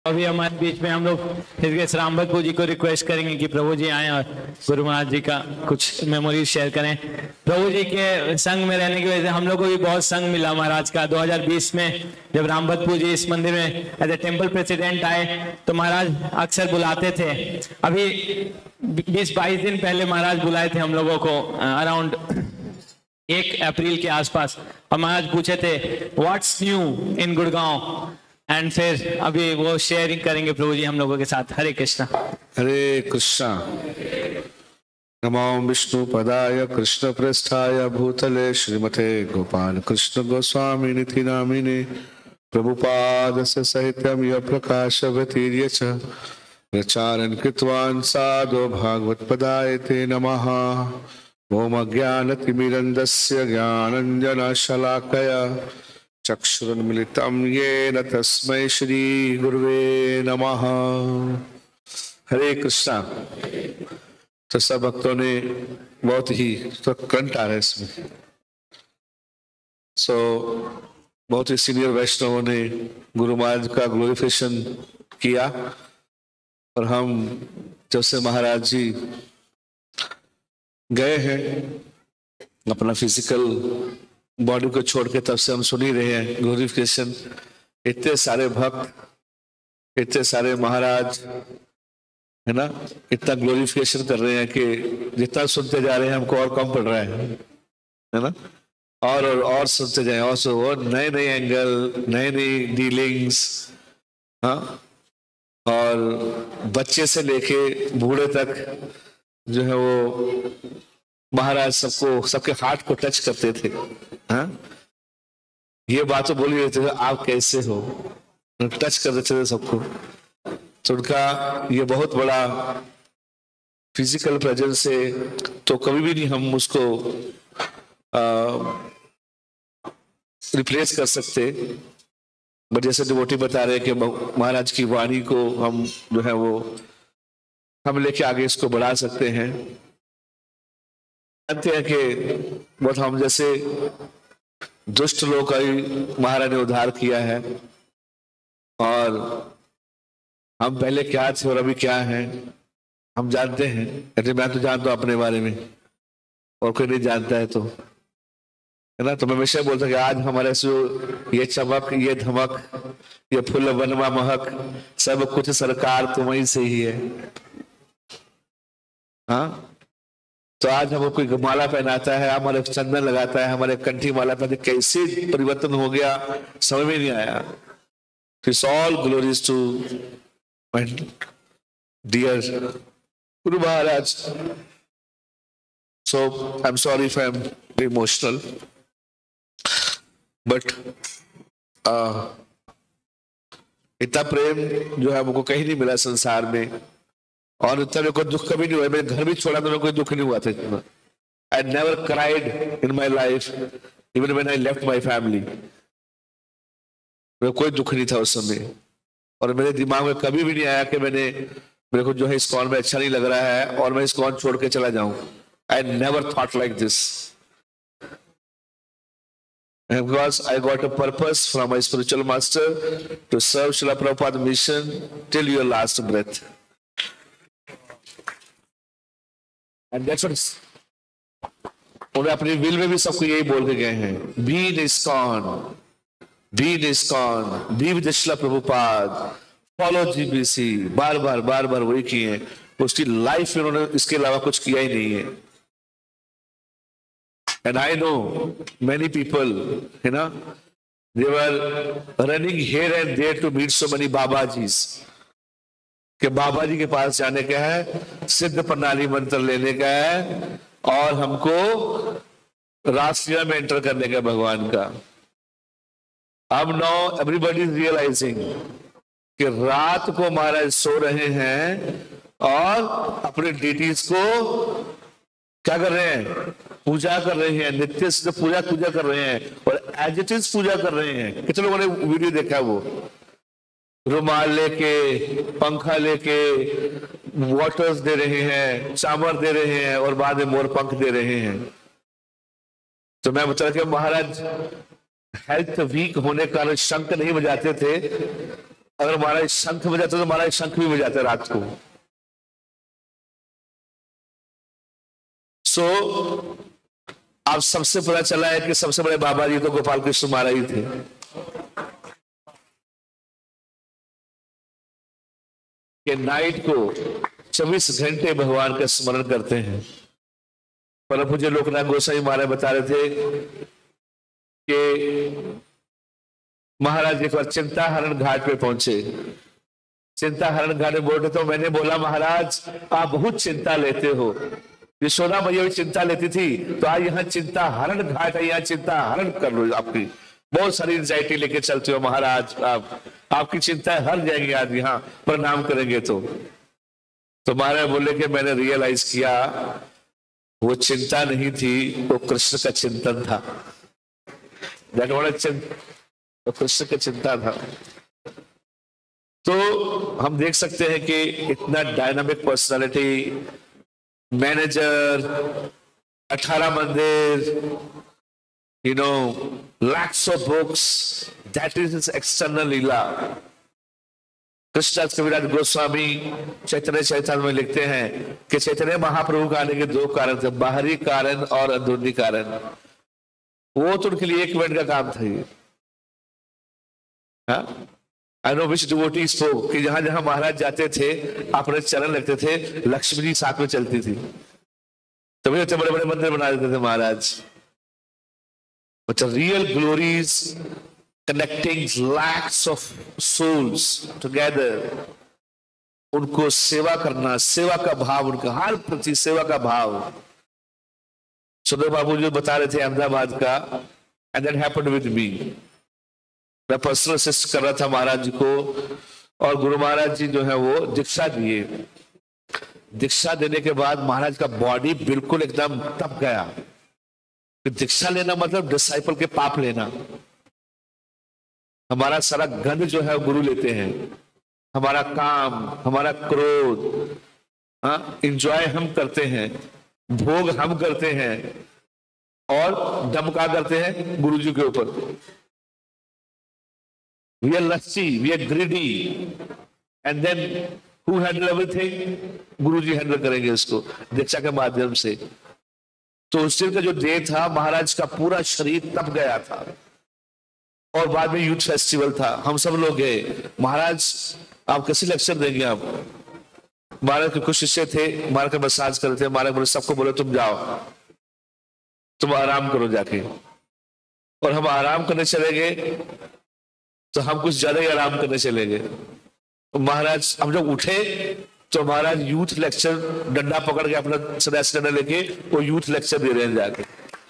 अभी हमारे बीच में हम लोग हिजगेश राम भट्ट जी को रिक्वेस्ट करेंगे कि प्रभु जी आए और गुरु महाराज जी का कुछ मेमोरीज शेयर करें। प्रभु जी के संग में रहने की वजह से हम लोग को भी बहुत संग मिला महाराज का। 2020 में जब राम भट्ट जी इस मंदिर में एज ए टेम्पल प्रेसिडेंट आए तो महाराज अक्सर बुलाते थे। अभी 20-22 दिन पहले महाराज बुलाए थे हम लोगों को अराउंड 1 अप्रैल के आसपास, और महाराज पूछे थे what's new in Gurgaon, and फिर अभी वो शेयरिंग करेंगे प्रभु जी हम लोगों के साथ। हरे कृष्णा। हरे कृष्णा। नमो विष्णु पदाय कृष्ण पृष्ठाय भूतले श्रीमते गोपाल कृष्ण गोस्वामी निधि नामिने प्रभुपाद सहितम यह प्रकाश व्यतीर्य च प्रचारन् कृतवान् साधो भागवत पदाय ते नमः। ओम अज्ञानतिमिरन्दस्य ज्ञानाञ्जनशलाकया चक्षुरुन्मिलितं येन तस्मै श्री गुरुवे नमः। हरे कृष्णा। तो सब भक्तों ने बहुत ही तो कंठ आ रहा है इसमें। बहुत ही सीनियर वैष्णवों ने गुरु महाराज का ग्लोरिफिकेशन किया, और हम जब से महाराज जी गए हैं अपना फिजिकल बॉडी को छोड़ के, तब से हम सुन ही रहे हैं ग्लोरिफिकेशन। इतने सारे भक्त, इतने सारे महाराज, है ना, इतना ग्लोरिफिकेशन कर रहे हैं कि जितना सुनते जा रहे हैं हमको और कम पड़ रहा है ना। और सुनते जाए और नए नए एंगल, नए नई डीलिंग्स, हाँ, और बच्चे से लेके बूढ़े तक जो है वो महाराज सबके हार्ट को टच करते थे। हाँ, ये बात तो बोली रहते थे, आप कैसे हो, टच कर देते थे सबको। तो उनका ये बहुत बड़ा फिजिकल प्रेजेंस है, तो कभी भी नहीं हम उसको रिप्लेस कर सकते। बट जैसे डिवोटी बता रहे हैं कि महाराज की वाणी को हम जो है वो हम लेके आगे इसको बढ़ा सकते हैं। जानते हैं कि बहुत हम जैसे दुष्ट लोग का ही महाराज ने उद्धार किया है, और हम पहले क्या थे और अभी क्या हैं हम जानते हैं। ऐसे मैं तो जानता हूं अपने बारे में, और कोई नहीं जानता है, तो है ना। तो मैं हमेशा बोलता कि आज हमारे से ये चमक, ये धमक, ये फूल वनमा महक, सब कुछ सरकार तुम्हीं से ही है। हाँ, तो आज हम कोई माला पहनाता है, हमारे चंदन लगाता है, हमारे कंठी माला पहनते, कैसे परिवर्तन हो गया समझ में नहीं आया। It's all glories to my dear guru Maharaj. So I am sorry if I am emotional, but इतना प्रेम जो है हमको कहीं नहीं मिला संसार में, और इतना मेरे को दुख कभी नहीं हुआ। मेरे घर भी छोड़ा तो मेरे को कोई दुख नहीं हुआ था इतना। I never cried in my life even when I left my family. मेरे कोई दुख नहीं था उस समय, और मेरे दिमाग में कभी भी नहीं आया कि मेरे को जो है इस्कॉन में अच्छा नहीं लग रहा है और मैं इस्कॉन छोड़ के चला जाऊं। I never thought like this, because I got a purpose from my spiritual master to serve Srila Prabhupada mission till your last breath. And that's what उन्हें अपनी विल में भी सबको यही बोल के गए हैं, be in ISKCON, be in ISKCON, be with Srila Prabhupada, follow GBC। बार बार वही किए हैं। उसकी लाइफ में उन्होंने इसके अलावा कुछ किया ही नहीं है। And I know many people, you know, they were running here and there to meet so many Babajis, कि बाबा जी के पास जाने का है, सिद्ध प्रणाली मंत्र लेने का है, और हमको रासलीला में एंटर करने का भगवान का। अब नाउ एवरीबॉडी इज रियलाइजिंग कि रात को महाराज सो रहे हैं और अपने डिटीज को क्या कर रहे हैं, पूजा कर रहे हैं, नित्य से पूजा कर रहे हैं, और एज इट इज पूजा कर रहे हैं। कितने लोगों ने वीडियो देखा? वो रुमाल लेके, पंखा लेके वाटर्स दे रहे हैं, चामर दे रहे हैं, और बाद में मोर पंख दे रहे हैं। तो मैं बता रहा कि महाराज हेल्थ वीक होने के कारण शंख नहीं बजाते थे, अगर महाराज शंख बजाते तो महाराज शंख भी बजाते रात को। सो अब सबसे पता चला है कि सबसे बड़े बाबा जी तो गोपाल कृष्ण महाराज ही थे। कि नाइट को 24 घंटे भगवान का स्मरण करते हैं। पर मुझे लोकनाथ गोसाई महाराज बता रहे थे कि महाराज एक बार चिंताहरण घाट पे पहुंचे। चिंताहरण घाट में बोलते तो मैंने बोला महाराज आप बहुत चिंता लेते हो, यशोदा मैया भी चिंता लेती थी, तो आज यहाँ चिंताहरण घाट है, यहाँ चिंताहरण कर लो। आपकी बहुत सारी एंजाइटी लेके चलते हो महाराज, आपकी चिंताएं हर जाएंगी आज यहाँ प्रणाम करेंगे तो महाराज बोले कि मैंने रियलाइज किया वो चिंता नहीं थी, वो कृष्ण का चिंतन था। तो कृष्ण का चिंता था। तो हम देख सकते हैं कि इतना डायनामिक पर्सनालिटी, मैनेजर, 18 मंदिर, lakhs of books, that is his external लीला। कृष्णदास कविराज गोस्वामी चैतन्य चैतन्य में लिखते हैं कि चैतन्य महाप्रभु का आने के 2 कारण थे, बाहरी कारण और अंदरूनी कारण। वो तो उनके लिए 1 मिनट का काम था ये। I know which devotee spoke कि जहां जहां महाराज जाते थे अपने चरण लगते थे, लक्ष्मी जी साथ में चलती थी, तभी इतने बड़े बड़े मंदिर बना देते थे महाराज। But the real glories connecting lakhs of souls together, उनको सेवा करना, सेवा का भाव, उनका हर प्रति सेवा का भाव। सुंदर बाबू जी बता रहे थे अहमदाबाद का, and that happened with me। मैं पर्सनल असिस्ट कर रहा था महाराज जी को, और गुरु महाराज जी जो है वो दीक्षा दिए। दीक्षा देने के बाद महाराज का बॉडी बिल्कुल एकदम तप गया। दीक्षा लेना मतलब डिसाइपल के पाप लेना। हमारा सारा गंध जो है गुरु लेते हैं, हमारा काम, हमारा क्रोध, इंजॉय हम करते हैं, भोग हम करते हैं, और दम का करते हैं गुरु जी के ऊपर। We are lazy, we are greedy, and then who handle everything? Guru ji handle करेंगे इसको दीक्षा के माध्यम से। तो उस दिन का जो डे था, महाराज का पूरा शरीर तप गया था, और बाद में यूथ फेस्टिवल था, हम सब लोग गए। महाराज आप कैसे लेक्चर देंगे? आप महाराज के कुछ शिष्य थे, महाराज का मसाज कर रहे थे। महाराज बोले सबको बोले तुम जाओ, तुम आराम करो जाके। और हम आराम करने चले गए, तो हम कुछ ज्यादा ही आराम करने चले गए। महाराज हम जब उठे तो महाराज यूथ लेक्चर डंडा पकड़ के, अपना सन्यासी डंडा लेके वो यूथ लेक्चर दे रहे हैं जाके।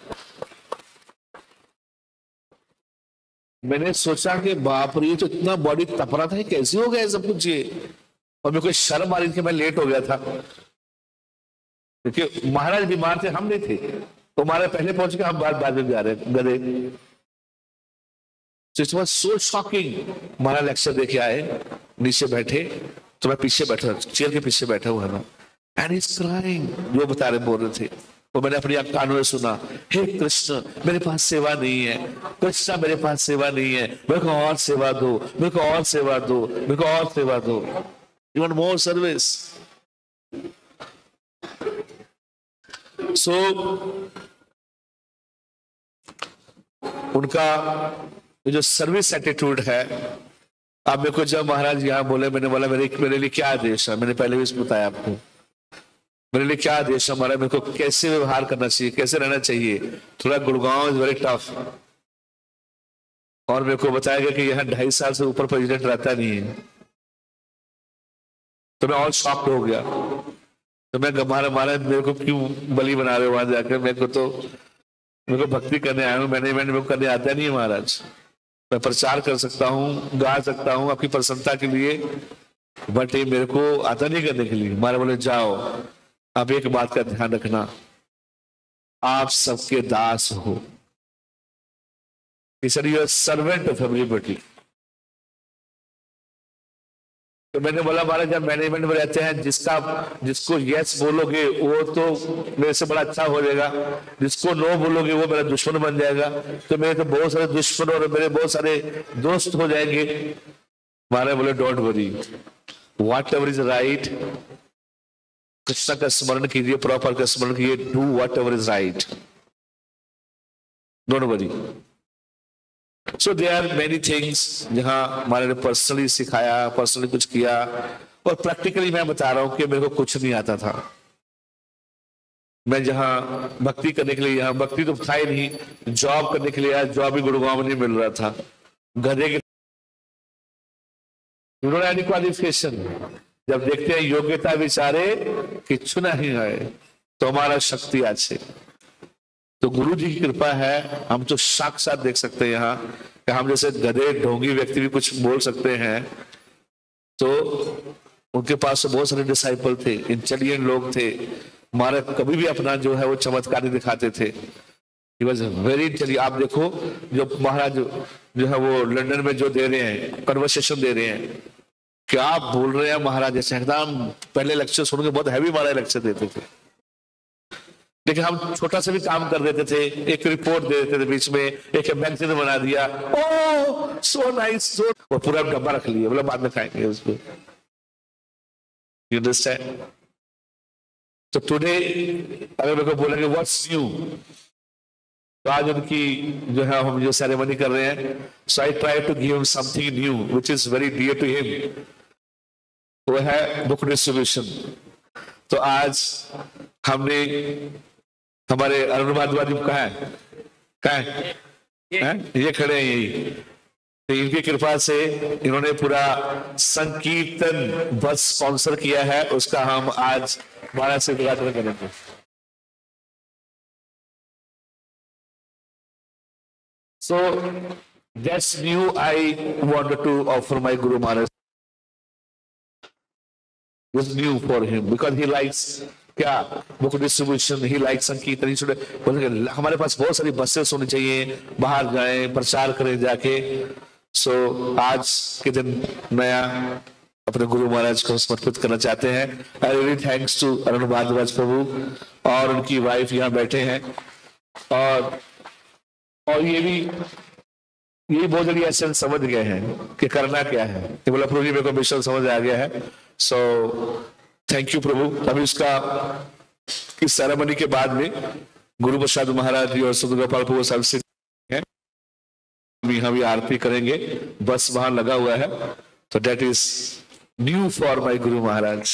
मैंने सोचा कि बाप रे, तो इतना बॉडी तप रहा था, कैसे हो गया सब कुछ ये? और मेरे को शर्म आ रही थी, मैं लेट हो गया था क्योंकि महाराज बीमार थे, हम नहीं थे। तो महाराज पहले पहुंच के, हम बाद में जा रहे गधे। So shocking. महाराज लेक्चर देके आए, नीचे बैठे, तो मैं पीछे बैठा, चेयर के पीछे बैठा हुआ ना, एंड इज क्राइंग। जो बता रहे बोल रहे थे वो मैंने अपनी कानों में सुना। हे कृष्ण, मेरे पास सेवा नहीं है, कृष्ण मेरे पास सेवा नहीं है, मेरे को और सेवा दो, मेरे को और सेवा दो, मेरे को और सेवा दो, you want more service. So उनका जो सर्विस एटीट्यूड है। अब मेरे को जब महाराज यहाँ बोले, मैंने बोला मेरे लिए क्या आदेश है? मैंने पहले भी बताया आपको, मेरे लिए क्या आदेश है महाराज, मेरे को कैसे व्यवहार करना चाहिए, कैसे रहना चाहिए। थोड़ा गुड़गांव इज वेरी टफ, और मेरे को बताया गया कि यहाँ 2.5 साल से ऊपर प्रेसिडेंट रहता नहीं है। तो मैं और शॉक्ड हो गया। तो मैं महाराज मेरे को क्यों बलि बना रहे हो वहां जाकर? मेरे को भक्ति करने आया हूँ, मैनेजमेंट मेरे को करने आता नहीं है महाराज। मैं प्रचार कर सकता हूँ, गा सकता हूँ आपकी प्रसन्नता के लिए, बट ये मेरे को आता नहीं करने के लिए। हमारे बोले जाओ, आप एक बात का ध्यान रखना, आप सबके दास हो। He said, you are servant of everybody। तो मैंने बोला महाराज जब मैनेजमेंट में रहते हैं, जिसको यस बोलोगे वो तो मेरे से बड़ा अच्छा हो जाएगा, जिसको नो बोलोगे वो मेरा दुश्मन बन जाएगा। तो मेरे तो बहुत सारे दुश्मन और मेरे बहुत सारे दोस्त हो जाएंगे। महाराज बोले don't worry, whatever is right, Krishna का स्मरण कीजिए, प्रॉपर का स्मरण कीजिए, do whatever is right, don't worry. So there are many things जहां हमारे ने पर्सनली सिखाया, पर्सनली कुछ किया, और प्रैक्टिकली मैं बता रहा हूं कि मेरे को कुछ नहीं आता था। मैं जहां भक्ति करने के लिए, यहाँ भक्ति तो था ही नहीं, जॉब करने के लिए आया, जॉब भी गुड़गांव में नहीं मिल रहा था, गधे के क्वालिफिकेशन। जब देखते हैं योग्यता विचारे कि चुना ही है तो हमारा शक्ति अच्छे, तो गुरु जी की कृपा है, हम तो साक्षात देख सकते हैं यहाँ कि हम जैसे गधे ढोंगी व्यक्ति भी कुछ बोल सकते हैं। तो उनके पास तो बहुत सारे डिसाइपल थे, इंटेलिजेंट लोग थे, हमारा कभी भी अपना जो है वो चमत्कार नहीं दिखाते थे। He was very intelligent। आप देखो जो महाराज जो है वो लंदन में जो दे रहे हैं, कन्वर्सेशन दे रहे हैं, क्या बोल रहे हैं महाराज, जैसे एकदम पहले लेक्चर सुन के बहुत हैवी महाराज लेक्चर देते थे, लेकिन हम छोटा सा भी काम कर देते थे, एक रिपोर्ट दे देते थे, बीच में एक मैगजीन बना दिया, ओह सो नाइस, सो, और पूरा डब्बा रख लिया, बोला बाद में खाएंगे उसको। You understand? तो टुडे अगर मेरे को बोलेंगे व्हाट्स न्यू, तो आज उनकी जो है हम जो सेरेमनी कर रहे हैं, so I try to give him something new which is very dear to him, वो है बुक डिस्ट्रीब्यूशन। तो आज हमने हमारे अरुण भारद्वाज कहाँ है? ये खड़े हैं यही, तो इनकी कृपा से इन्होंने पूरा संकीर्तन बस स्पॉन्सर किया है, उसका हम आज महाराज से उद्घाटन करेंगे। So that's new. I wanted to offer my Guru Maharaj. This is new for him because he likes क्या book distribution, he like sankirtan. हमारे पास बहुत सारी बसेस होनी चाहिए, बाहर जाएं, प्रचार करें जाके। सो आज के दिन नया अपने गुरु महाराज को समर्पित करना चाहते हैं। I really thanks to Arun Bhardwaj Prabhu और उनकी वाइफ यहाँ बैठे हैं, और ये बहुत जल्दी ऐसे समझ गए हैं कि करना क्या है। तो बोला प्रभु जी मेरे को मिशन समझ आ गया है, सो थैंक यू प्रभु। अभी उसका इस सेरेमनी के बाद में गुरु प्रसाद महाराज जी और सदगोपाल प्रभु साहब से हैं, यहाँ भी आरती करेंगे, बस वहां लगा हुआ है, तो that is new for my guru Maharaj.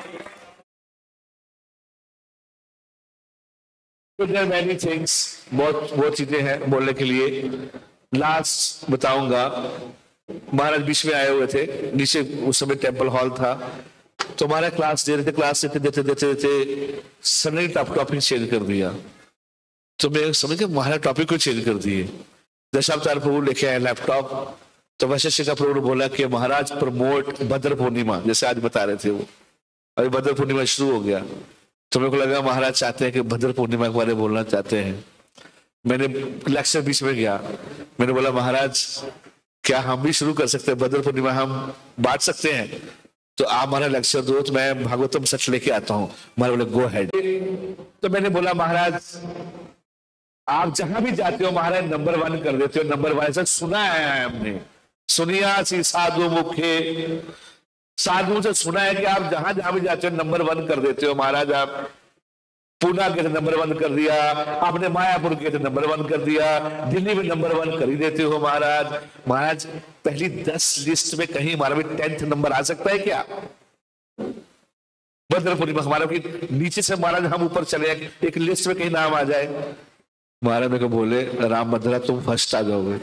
Many things, बहुत चीजें हैं बोलने के लिए। लास्ट बताऊंगा, महाराज बीच में आए हुए थे, नीचे उस समय टेम्पल हॉल था, तो हमारा क्लास दे रहे थे, क्लास देते सडनली टॉपिक चेंज कर दिया। तो मैं समझ के महाराज टॉपिक को चेंज कर दिए। दशावतार प्रभु लेके आए लैपटॉप, तो वैशिष्ठ का प्रभु ने बोला कि महाराज प्रमोट भद्र पूर्णिमा, जैसे आज बता रहे थे वो, अभी भद्र पूर्णिमा शुरू हो गया, तो मेरे को लगा महाराज चाहते हैं कि भद्र पूर्णिमा के बारे में बोलना चाहते हैं। मैंने लेक्चर बीच में गया, मैंने बोला महाराज क्या हम भी शुरू कर सकते हैं, भद्र पूर्णिमा हम बांट सकते हैं, तो आप हमारा लेक्चर दो, तो मैं भागवतम सच लेके आता हूँ। महाराज बोले गो हेड। तो मैंने बोला महाराज आप जहां भी जाते हो महाराज नंबर 1 कर देते हो, नंबर 1 से सुना है हमने, सुनिया सी साधु मुखे, साधु से सुना है कि आप जहां जहां भी जाते हो नंबर 1 कर देते हो। महाराज आप पूना के नंबर 1 कर दिया, आपने मायापुर के नंबर 1 कर दिया, दिल्ली में नंबर 1 कर ही देते हो महाराज। महाराज पहली 10 लिस्ट में कहीं हमारा भी 10th नंबर आ सकता है क्या? भद्र पूर्णिमा हमारा भी नीचे से महाराज हम ऊपर चले, एक लिस्ट में कहीं नाम आ जाए। महाराज मेरे को बोले राम भद्रा तुम फर्स्ट आ जाओगे।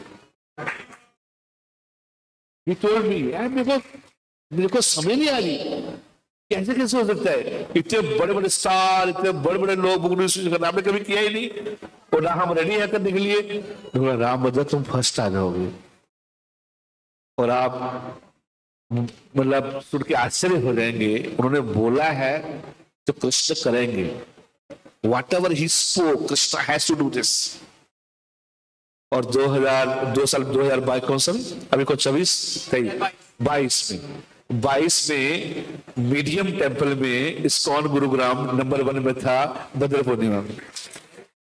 He told me, मेरे को समझ नहीं आ रही कैसे हो सकता है, इतने बड़े बड़े स्टार, इतने बड़े बड़े लोग बुक करना हमने कभी किया ही नहीं, और ना हम रेडी है करने के लिए। राम भद्रा तुम फर्स्ट आ जाओगे, और आप मतलब सुन के आश्चर्य हो जाएंगे। उन्होंने बोला है तो कृष्ण करेंगे, whatever he spoke, Krishna has to do this। और 2022 कौन सा अभी को 22 में मीडियम टेम्पल में इस्कॉन गुरुग्राम नंबर 1 में था भद्र पूर्णिमा में।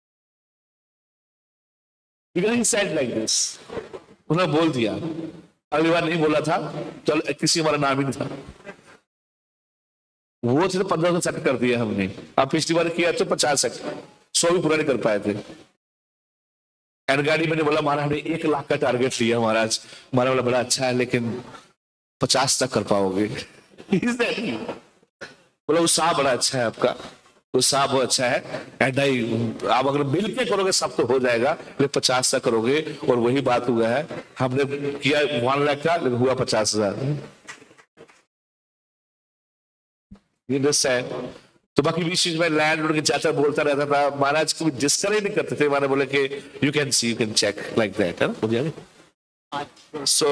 He said like this, उन्होंने बोल दिया अगली बार नहीं बोला था तो किसी हमारा नाम ही नहीं था, वो थे 15 सेट कर दिया हमने। अब पिछली बार किया तो 50 सेट, 100 भी पूरा नहीं कर पाए थे। एनगाड़ी मैंने बोला महाराज हमने 1 लाख का टारगेट लिया महाराज, हमारा बोला बड़ा अच्छा है लेकिन 50 तक कर पाओगे। बोला उत्साह बड़ा अच्छा है आपका, उत्साह बहुत अच्छा है, एंड आप अगर मिल के करोगे सब तो हो जाएगा, लेकिन 50 तक करोगे। और वही बात हुआ है, हमने किया 1 लाख का लेकिन हुआ 50,000। तो बाकी बीच में लैंड उड़ के चाचा बोलता रहता था, महाराज को डिस्करेज नहीं करते थे, मैंने बोले कि you can see you can check like that, है ना। सो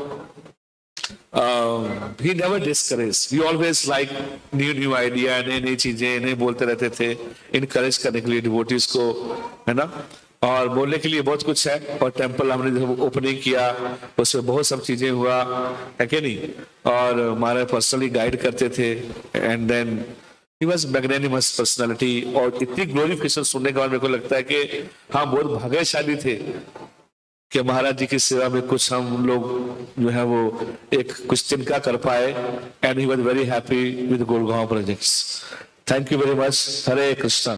he never discouraged, he always like new idea, नई चीजें नई बोलते रहते थे, इनकरेज करने के लिए डिवोटीज को, है ना। और बोलने के लिए बहुत कुछ है। और टेंपल हमने जब ओपनिंग किया उसमें बहुत सब चीजें हुआ है कि नहीं, और हमारे पर्सनली गाइड करते थे। And then he was magnanimous personality. और इतनी ग्लोरिफिकेशन सुनने के बाद मेरे को लगता है कि हाँ बहुत भाग्यशाली थे कि महाराज जी की सेवा में कुछ हम लोग जो है वो एक कुछ तिनका कर पाए। And he was very happy with Gurgaon projects. Thank you very much. Hare Krishna.